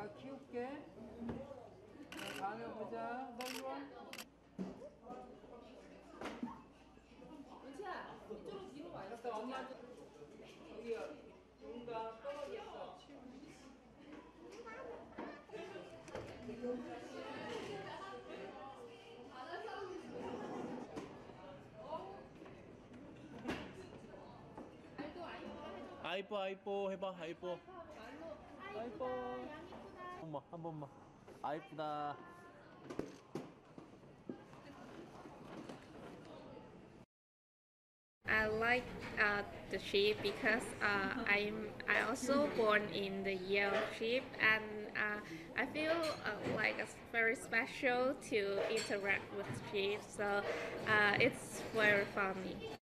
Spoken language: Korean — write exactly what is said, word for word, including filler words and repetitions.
내가 키울게. 다음에 보자. 너 이리 와. 은채야, 이쪽으로 뒤로 와. 갔다 엄마한테. 여기야. 뭔가 떨어졌어. 아이뻐 아이뻐 해봐 아이뻐 아이뻐 엄마 한 번만 아이쁘다. I like uh, the sheep because uh, I'm I also born in the year of sheep, and uh, I feel uh, like it's very special to interact with sheep. So uh, it's very funny.